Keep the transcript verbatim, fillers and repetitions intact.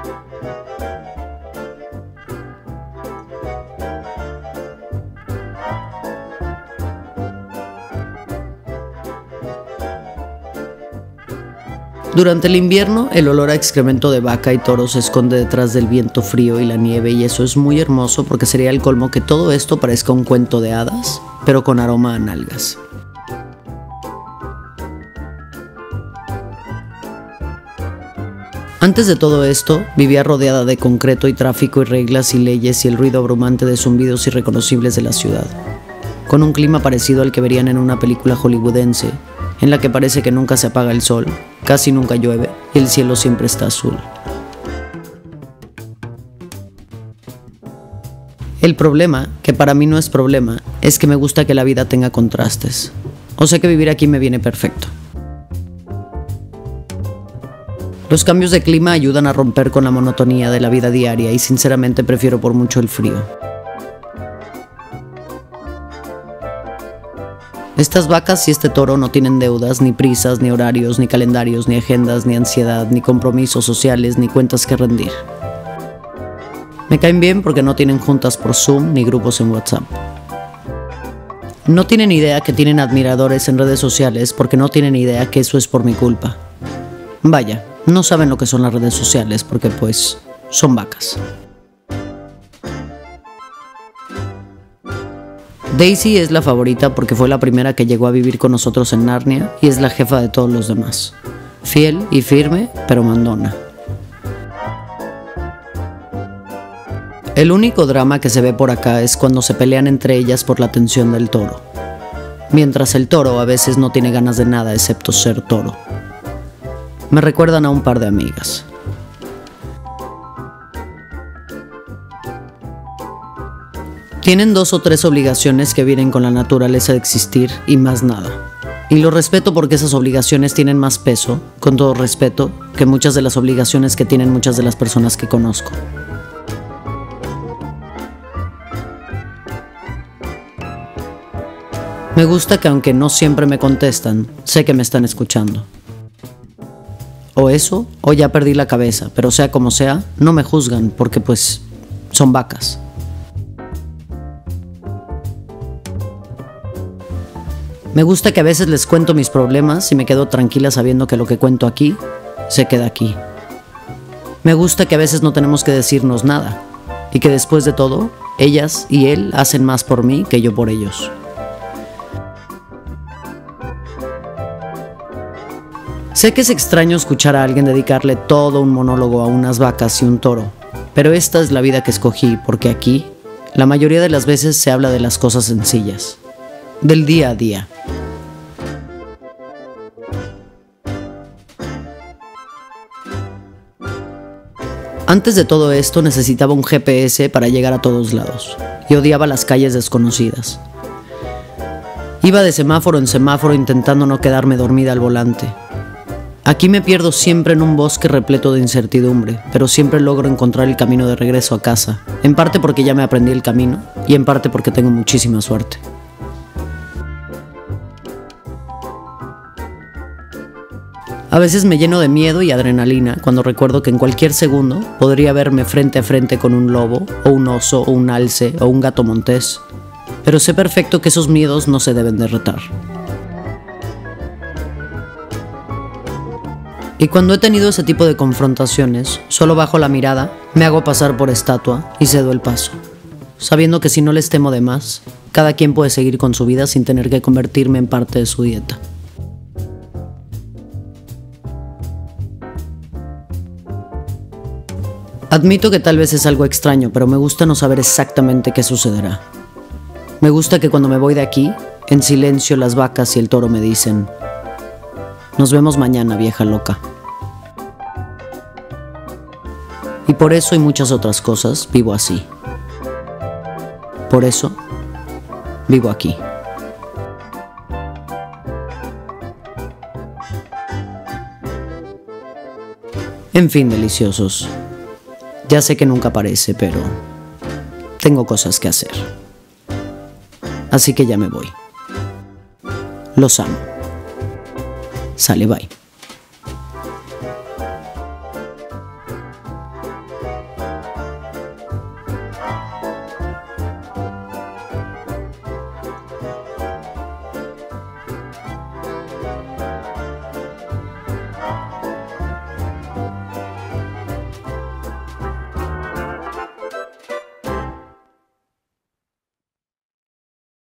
Durante el invierno, el olor a excremento de vaca y toro se esconde detrás del viento frío y la nieve, y eso es muy hermoso porque sería el colmo que todo esto parezca un cuento de hadas, pero con aroma a nalgas. Antes de todo esto, vivía rodeada de concreto y tráfico y reglas y leyes y el ruido abrumante de zumbidos irreconocibles de la ciudad, con un clima parecido al que verían en una película hollywoodense, en la que parece que nunca se apaga el sol, casi nunca llueve y el cielo siempre está azul. El problema, que para mí no es problema, es que me gusta que la vida tenga contrastes. O sea que vivir aquí me viene perfecto. Los cambios de clima ayudan a romper con la monotonía de la vida diaria y sinceramente prefiero por mucho el frío. Estas vacas y este toro no tienen deudas, ni prisas, ni horarios, ni calendarios, ni agendas, ni ansiedad, ni compromisos sociales, ni cuentas que rendir. Me caen bien porque no tienen juntas por Zoom ni grupos en WhatsApp. No tienen idea que tienen admiradores en redes sociales porque no tienen idea que eso es por mi culpa. Vaya, no saben lo que son las redes sociales porque pues son vacas. Daisy es la favorita porque fue la primera que llegó a vivir con nosotros en Narnia y es la jefa de todos los demás. Fiel y firme, pero mandona. El único drama que se ve por acá es cuando se pelean entre ellas por la atención del toro. Mientras el toro a veces no tiene ganas de nada excepto ser toro. Me recuerdan a un par de amigas. Tienen dos o tres obligaciones que vienen con la naturaleza de existir y más nada. Y lo respeto porque esas obligaciones tienen más peso, con todo respeto, que muchas de las obligaciones que tienen muchas de las personas que conozco. Me gusta que aunque no siempre me contestan, sé que me están escuchando. O eso, o ya perdí la cabeza, pero sea como sea, no me juzgan porque pues son vacas. Me gusta que a veces les cuento mis problemas y me quedo tranquila sabiendo que lo que cuento aquí, se queda aquí. Me gusta que a veces no tenemos que decirnos nada y que después de todo, ellas y él hacen más por mí que yo por ellos. Sé que es extraño escuchar a alguien dedicarle todo un monólogo a unas vacas y un toro, pero esta es la vida que escogí porque aquí, la mayoría de las veces se habla de las cosas sencillas, del día a día. Antes de todo esto necesitaba un G P S para llegar a todos lados y odiaba las calles desconocidas. Iba de semáforo en semáforo intentando no quedarme dormida al volante. Aquí me pierdo siempre en un bosque repleto de incertidumbre, pero siempre logro encontrar el camino de regreso a casa, en parte porque ya me aprendí el camino y en parte porque tengo muchísima suerte. A veces me lleno de miedo y adrenalina cuando recuerdo que en cualquier segundo podría verme frente a frente con un lobo, o un oso, o un alce, o un gato montés. Pero sé perfecto que esos miedos no se deben derrotar. Y cuando he tenido ese tipo de confrontaciones, solo bajo la mirada, me hago pasar por estatua y cedo el paso, sabiendo que si no les temo de más, cada quien puede seguir con su vida sin tener que convertirme en parte de su dieta. Admito que tal vez es algo extraño, pero me gusta no saber exactamente qué sucederá. Me gusta que cuando me voy de aquí, en silencio las vacas y el toro me dicen: nos vemos mañana, vieja loca. Y por eso y muchas otras cosas vivo así. Por eso vivo aquí. En fin, deliciosos. Ya sé que nunca aparece, pero tengo cosas que hacer. Así que ya me voy. Los amo. Sale, bye.